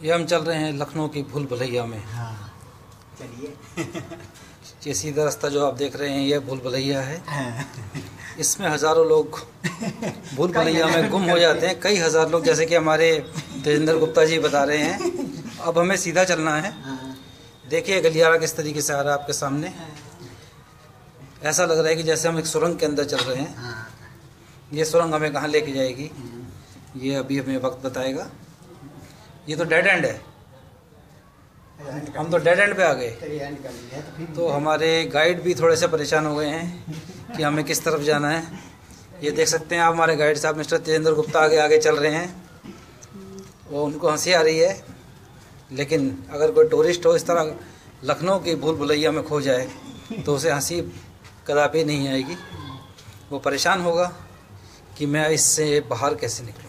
ये हम चल रहे हैं लखनऊ की भूल भुलैया में। हाँ चलिए। ये सीधा रास्ता जो आप देख रहे हैं ये भूल भुलैया है। हाँ। इसमें हज़ारों लोग भूल भुलैया में गुम हो जाते हैं, कई हज़ार लोग, जैसे कि हमारे तेजेंद्र गुप्ता जी बता रहे हैं। अब हमें सीधा चलना है। देखिए गलियारा किस तरीके से आ रहा है आपके सामने। ऐसा लग रहा है कि जैसे हम एक सुरंग के अंदर चल रहे हैं। ये सुरंग हमें कहाँ लेके जाएगी ये अभी हमें वक्त बताएगा। ये तो डेड एंड है, हम तो डेड एंड पे आ गए। तो हमारे गाइड भी थोड़े से परेशान हो गए हैं कि हमें किस तरफ जाना है। ये देख सकते हैं आप, हमारे गाइड साहब मिस्टर तेजेंद्र गुप्ता आगे आगे चल रहे हैं। वो उनको हंसी आ रही है, लेकिन अगर कोई टूरिस्ट हो इस तरह लखनऊ की भूल भुलैया में खो जाए तो उसे हंसी कदापि नहीं आएगी। वो परेशान होगा कि मैं इससे बाहर कैसे निकलूँ।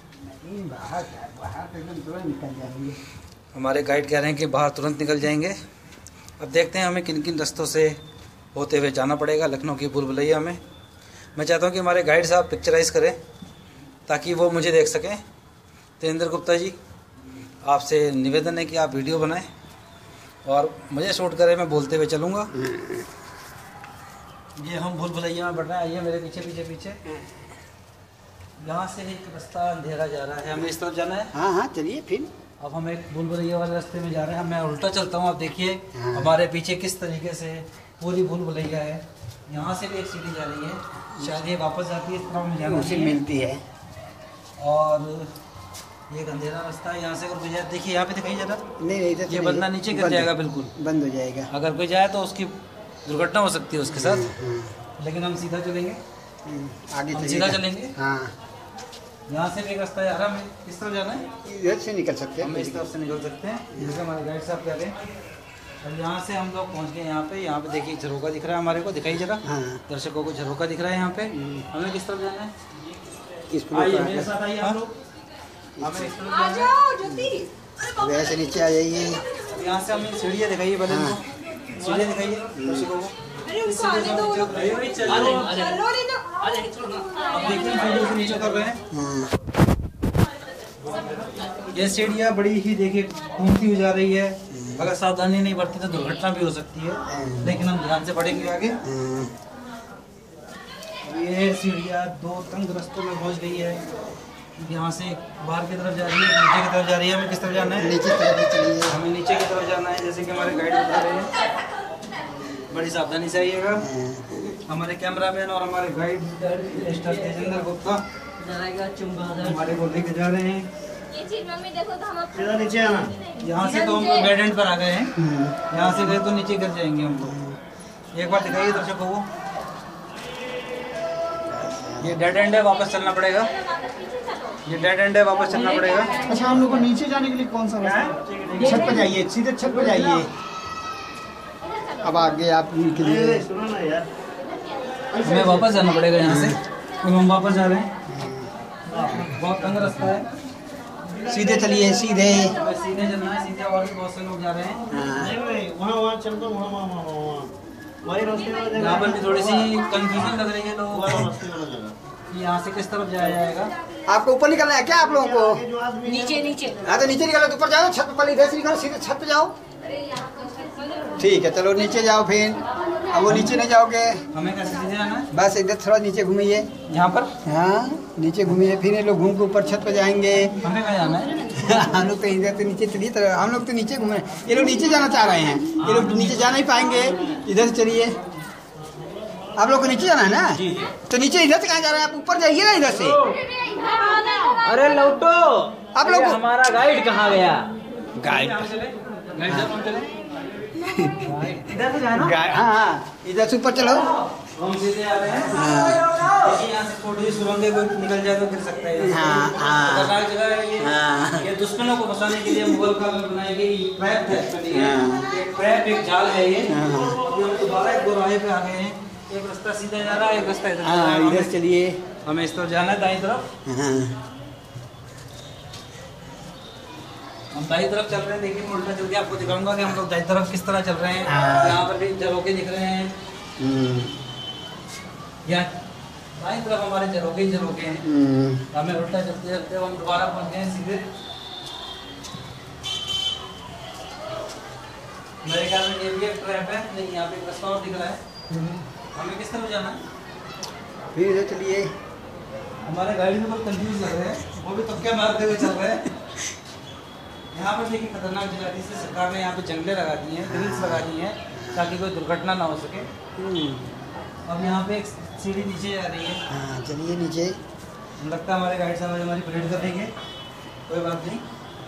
बाहर एकदम तुरंत निकल जाएंगे। हमारे गाइड कह रहे हैं कि बाहर तुरंत निकल जाएंगे। अब देखते हैं हमें किन किन रास्तों से होते हुए जाना पड़ेगा लखनऊ की भूल भुलैया में। मैं चाहता हूं कि हमारे गाइड साहब पिक्चराइज करें ताकि वो मुझे देख सकें। तेजेंद्र गुप्ता जी, आपसे निवेदन है कि आप वीडियो बनाएं और मुझे शूट करें, मैं बोलते हुए चलूँगा। ये हम भूल भुलैया में बढ़ रहे हैं। आइए मेरे पीछे पीछे पीछे। यहाँ से एक रास्ता अंधेरा जा रहा है, हमें इस तरफ जाना है। हाँ हाँ चलिए फिर। अब हम एक भूल भुलैया वाले रास्ते में जा रहे हैं। मैं उल्टा चलता हूँ, आप देखिए हमारे पीछे किस तरीके से पूरी भूल भुलैया है। यहाँ से भी एक सीढ़ी जा रही है, शायद ये वापस जाती है, इस तरह में जाना उसी मिलती है। और ये एक अंधेरा रास्ता है। यहाँ से अगर कोई जाए, देखिए यहाँ पे दिखाई जरा, नहीं ये बंदा नीचे गिर जाएगा, बिल्कुल बंद हो जाएगा। अगर कोई जाए तो उसकी दुर्घटना हो सकती है उसके साथ। लेकिन हम सीधा चलेंगे, आगे हम सीधा चलेंगे। हाँ यहाँ से भी एक रास्ता है, हमें किस तरफ जाना है, इधर से निकल सकते हैं। हम इस तरफ से निकल सकते हैं, जैसे हमारे गाइड साहब कह रहे हैं। और यहाँ से हम लोग पहुँच गए यहाँ पे। यहाँ पे देखिए झरोका दिख रहा है हमारे को, दिखाई जरा। हाँ। दर्शकों को झरोका दिख रहा है यहाँ पे। हमें किस तरफ जाना है, आइए मेरे साथ आइए आप लोग। हमें इस तरफ जाना है, वैसे नीचे आ जाइए। यहाँ से हमें सीढ़ियाँ दिखाइए, पहले सीढ़ियाँ दिखाइए दर्शकों को। अब देखिए सीढ़ियों से नीचे उतर रहे हैं। ये सीढ़ियाँ बड़ी ही देखिए घूमती हुई जा रही है। अगर सावधानी नहीं बरती तो दुर्घटना भी हो सकती है, लेकिन हम ध्यान से बढ़ेंगे आगे। ये सीढ़ियाँ दो तंग रास्तों में पहुँच गई है। यहाँ से बाहर की तरफ जा रही है, नीचे की तरफ जा रही है। हमें किस तरफ जाना है, नीचे तरफ चलिए। हमें नीचे की तरफ जाना है, जैसे कि हमारे गाइड बता रहे हैं। बड़ी सावधानी से आइएगा। हमारे कैमरामैन और हमारे गाइड मिस्टर तेजेंद्र गुप्ता हमारे को लेके जा रहे हैं। नीचे आना, यहाँ से तो हम लोग डेड एंड पर आ गए हैं। यहाँ से गए तो नीचे गिर जाएंगे हम लोग। एक बार दिखाइए दर्शकों को, ये डेड एंड है, वापस चलना पड़ेगा। ये डेड एंड है, वापस चलना पड़ेगा। अच्छा, हम लोग को नीचे जाने के लिए कौन सा रास्ता? छत पर जाइए, सीधे छत पर जाइए। अब आगे आप निकलिए। हमें वापस जाना पड़ेगा यहाँ से, तो हम वापस जा रहे हैं। बहुत तंग रास्ता है। सीधे चलिए, सीधे सीधे चलना है, सीधे। और भी बहुत से लोग जा रहे हैं। यहाँ पर भी थोड़ी सी कंफ्यूजन लग रही है लोगों को, यहाँ से किस तरफ जाया जाएगा। आपको ऊपर निकलना है क्या आप लोगों को? नीचे नीचे। हाँ तो नीचे निकलो, ऊपर जाओ, छत पर इधर से निकलो, सीधे छत पे जाओ। ठीक है, चलो नीचे जाओ फिर। अब वो नीचे नहीं जाओगे, हमें कैसे सीधे जाना है? बस इधर थोड़ा नीचे घूमिए। यहाँ पर हाँ नीचे घूमिए, फिर ये लोग घूम के ऊपर छत पे जाएंगे। हमें कहाँ जाना है? हम लोग तो इधर तो नीचे चलिए, तो हम लोग तो नीचे घूम रहे हैं। ये लोग नीचे जाना चाह रहे हैं, ये लोग नीचे जा नहीं पाएंगे। इधर से चलिए, आप लोग को नीचे जाना है ना? तो नीचे इधर से कहाँ जा रहे हैं आप? ऊपर जाइए ना इधर से। अरे लौटो, आप लोग हमारा गाइड कहाँ गया? गाइड इधर से जाए ना? हाँ इधर से ऊपर चलो। हम सीधे आ रहे हैं। देखिए यहाँ से छोटी सुरंगें कोई निकल जाए तो गिर सकता है। खतरनाक जगह है ये। ये दुश्मनों को फंसाने के लिए मुगल काल में बनाई गई ट्रैप है। ट्रैप एक जाल है ये। अभी हम दोबारा एक दोराहे पे आ गए हैं। एक रास्ता सीधा जा रहा है, एक रास्ता इधर। इधर चलिए, हमें इस तरफ जाना है, दाईं तरफ। हम दाईं तरफ चल रहे हैं। देखिए मैं उल्टा चल के आपको दिखाऊंगा कि हम लोग दाईं तरफ किस तरह चल रहे हैं। यहाँ पर भी झरोके दिख रहे हैं। यहाँ दाईं तरफ हमारे झरोके ही झरोके हैं। हमें उल्टा चलते चलते हम दोबारा पहुँच गए सीधे। मेरे ख्याल में ये भी एक ट्रैप है। नहीं, यहाँ पे एक रास्ता और दिख रहा है। हमें किस तरफ जाना है? फिर इधर चलिए। हमारे गाड़ी में बहुत कंफ्यूज लग रहे हैं, वो भी तबके मारते हुए चल रहे हैं। यहाँ पर देखिए खतरनाक जगह थी, इसलिए सरकार ने यहाँ पे जंगलें लगा दी हैं, ग्रिल्स लगा दी हैं ताकि कोई दुर्घटना ना हो सके। अब यहाँ पे एक सीढ़ी नीचे जा रही है। हाँ चलिए नीचे। लगता है हमारे गाइड साहब हमारी परेड कर देंगे, कोई बात नहीं।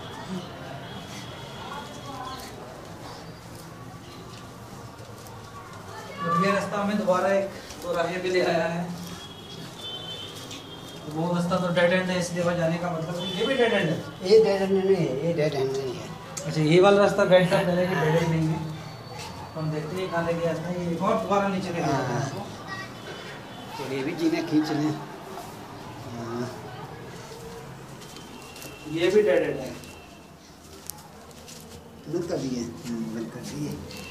ये रास्ता हमें दोबारा एक दोराहे पे ले आया है। वो रास्ता तो डेड एंड है, इसलिए वहाँ जाने का मतलब ये भी डेड एंड है। ये डेड एंड नहीं है, ये डेड एंड नहीं है। अच्छा, ये वाला रास्ता गाइड साहब कह रहे हैं कि डेड एंड नहीं है। तो हम देखते हैं कहाँ लेके जाता है। ये एक और दोबारा नीचे ले जाता है इसको। चलिए भी जीने खींच लें। ये भी डेड एंड है। बंद कर दिए, बंद कर दिए।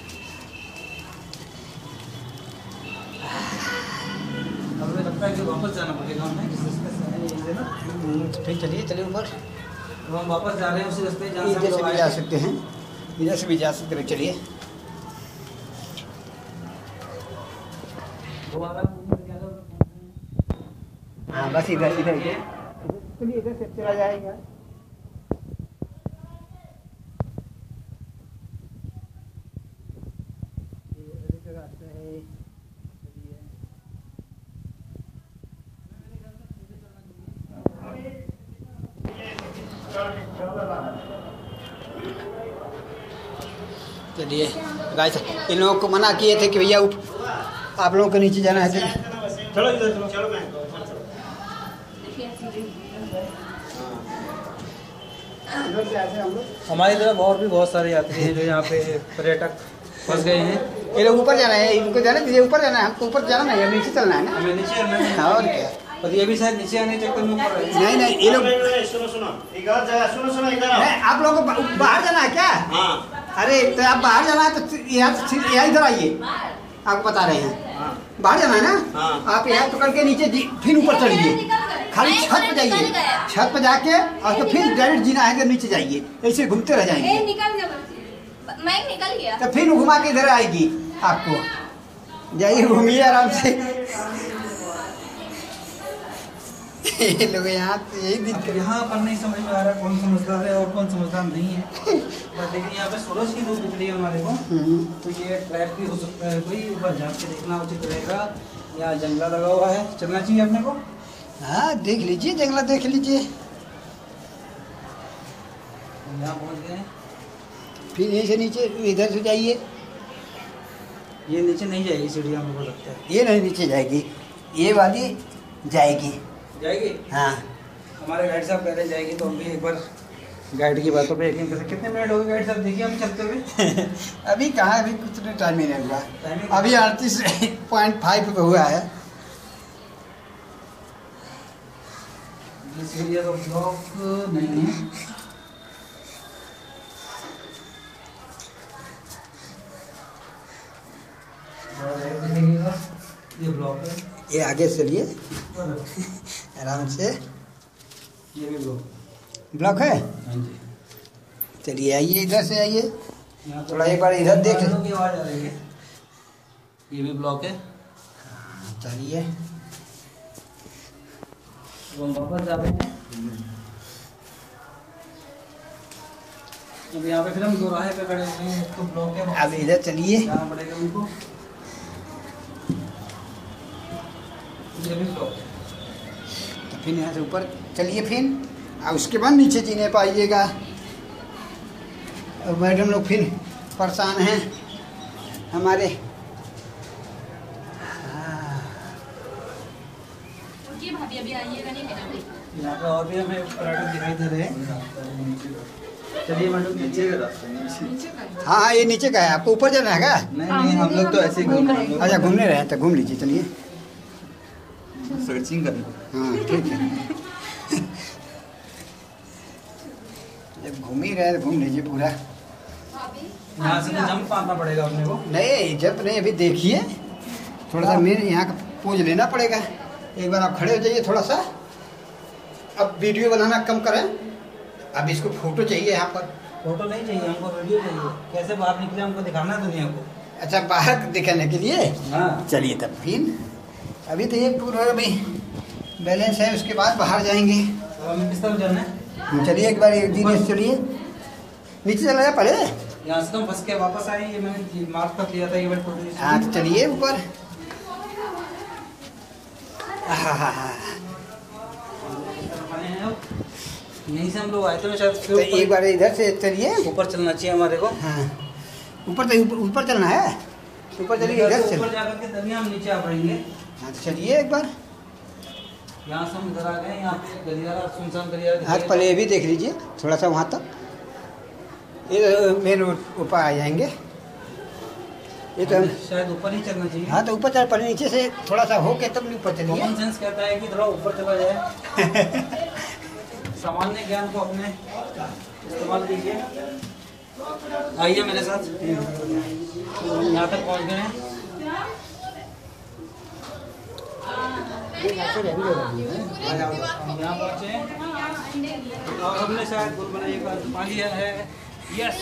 हमें लगता है कि वापस जाना पड़ेगा हमें, जिस रास्ते से आए यहीं से ना। तो फिर चलिए ऊपर। तो हम वापस जा रहे हैं उसी रास्ते जहाँ इधर से भी जा सकते हैं, इधर से भी जा सकते हैं। चलिए दोबारा। हाँ बस इधर चलिए, इधर से चला जाएगा। चलिए गाइस, इन लोगों को मना किए थे कि भैया आप लोगों को नीचे जाना है। चलो इधर चलो। हमारी तरफ और भी बहुत सारे यात्री हैं जो यहाँ पे पर्यटक फंस गए हैं। ये लोग ऊपर जाना है, इनको जाना है, ऊपर जाना है। हमको ऊपर जाना नहीं है, नीचे चलना है ना। हमें नीचे आना है। और क्या, और ये भी शायद नीचे आने के चक्कर में ऊपर है। नहीं ये लोग सुनो इधर आओ। आप लोगों को बाहर जाना है क्या? हाँ। अरे तो आप बाहर जाना है तो यहाँ इधर आइए, आपको बता रहे हैं। बाहर जाना है ना। हाँ। आप यहाँ पकड़ के नीचे फिर ऊपर चढ़िए, खाली छत पे जाइए। छत पे जाके और तो फिर डायरेक्ट जीना है, नीचे जाइए, ऐसे घूमते रह जाएंगे। मैं निकल गया तो फिर घुमा के इधर आएगी आपको। जाइए घूमिए आराम से। ये लोग यहाँ यही दिक्कत। यहाँ पर नहीं समझ में आ रहा कौन समझदार है और कौन समझदार नहीं है। बट लेकिन यहाँ पे सूरज की धूप दिख रही है हमारे को, तो ये ट्रैप भी हो सकता है कोई। ऊपर झाँक के देखना उचित रहेगा। यहाँ जंगला लगा हुआ है, चलना चाहिए अपने को। हाँ देख लीजिए, जंगला देख लीजिए। यहाँ पहुँच गए। फिर यहीं से नीचे इधर से जाइए। ये नीचे नहीं जाएगी सीढ़ी, हमको लगता है। ये नहीं नीचे जाएगी, ये वाली जाएगी। जाएगी? हाँ हमारे गाइड साहब कह रहे जाएगी, तो हम भी एक बार गाइड की बातों पे यकीन करें। कितने मिनट हो गए गाइड साहब, देखिए हम चलते हुए? अभी कहाँ, अभी कुछ टाइम ही नहीं हुआ। अभी 38.5 पे हुआ है। इस एरिया का ब्लॉक नहीं है। ये ब्लॉक है। ये आगे चलिए आराम से। ये भी ब्लॉक है। हाँ जी। चलिए आइए, इधर से आइए यहाँ थोड़ा, एक बार इधर देख। की आवाज आ रही है। ये भी ब्लॉक है। चलिए हम वापस जा रहे हैं। अब यहाँ पे फिर हम दोराहे पे खड़े हुए हैं, तो ब्लॉक है। अब इधर चलिए। जाना पड़ेगा उनको। ये भी ब्लॉक है। तो फिर यहाँ से ऊपर चलिए, फिर और उसके बाद नीचे जीने पाइएगा। और मैडम लोग फिर परेशान हैं हमारे। भाभी अभी आइएगा नहीं मेरा भाई। यहाँ पे और भी हमें पर्यटक दिखाई दे रहे हैं। चलिए मैडम नीचे का रास्ता है। हाँ हाँ ये नीचे का है, आपको ऊपर जाना है क्या? नहीं, हम लोग तो ऐसे ही घूम रहे हैं। अच्छा घूमने रहे हैं, तो घूम लीजिए। चलिए सर्चिंग करनी। हाँ ठीक है। जब घूम ही रहे तो घूम लीजिए पूरा। यहाँ से तो जंप मारना पड़ेगा अपने को। नहीं जब नहीं, अभी देखिए थोड़ा सा मेरे यहाँ का पोज लेना पड़ेगा। एक बार आप खड़े हो जाइए थोड़ा सा। अब वीडियो बनाना कम करें, अब इसको फोटो चाहिए यहाँ पर, फोटो नहीं चाहिए हमको, वीडियो चाहिए। कैसे बाहर निकले हमको दिखाना है दुनिया को। अच्छा बाहर दिखाने के लिए? हाँ चलिए तब फिर अभी तो ये पूरा अभी बैलेंस है, उसके बाद बाहर जाएंगे। तो हमें किस तरफ जाना है? चलिए एक बार एक दिन चलिए नीचे चला जाए पहले। यहाँ से तुम फंस के वापस आए, ये मैंने मार्क कर लिया था ये वाली फोटो। हाँ तो चलिए ऊपर। यहीं से हम लोग आए थे ना शायद। तो एक बार इधर से चलिए, ऊपर चलना चाहिए हमारे को। हाँ ऊपर तो ऊपर चलना है, ऊपर चलिए इधर से। ऊपर जाकर के तभी हम नीचे आ पाएंगे। हाँ तो चलिए एक बार। यहाँ से हम इधर आ गए, यहाँ पे गलियारा, सुनसान गलियारा। हाँ तो पहले ये भी देख लीजिए थोड़ा सा वहाँ तक, ये मेन रोड ऊपर आ जाएंगे। ये तो हम शायद ऊपर ही चलना चाहिए। हाँ तो ऊपर चल, पहले नीचे से थोड़ा सा होके तब ऊपर चलिए। कॉमन सेंस कहता है कि थोड़ा ऊपर चला जाए। सामान्य ज्ञान को अपने इस्तेमाल कीजिए। आइए मेरे साथ, यहाँ तक पहुँच गए हैं। हम यहाँ पहुँचे और हमने शायद गुलबनाई का पा लिया है। यस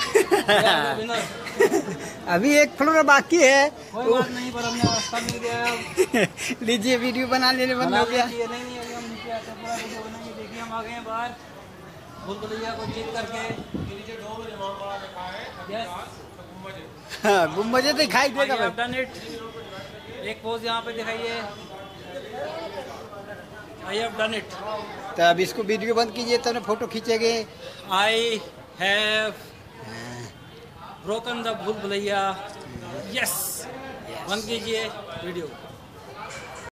अभी एक फ्लोर बाकी है, कोई बात नहीं, पर हमने रास्ता मिल गया। लीजिए वीडियो बना लेने बंद हो गया। नहीं अभी हम नीचे आते हैं, पूरा वीडियो बनाएंगे। देखिए हम आ गए हैं बाहर भूलभुलैया को जीत करके। हाँ गुम्बद तो दिखाई देगा भाई। Done it. एक पोज यहाँ पे दिखाइए। I have done it. तो अब इसको वीडियो बंद कीजिए तब फोटो खींचेंगे। I have broken the Bhulbhulaiya. Yes बंद कीजिए वीडियो।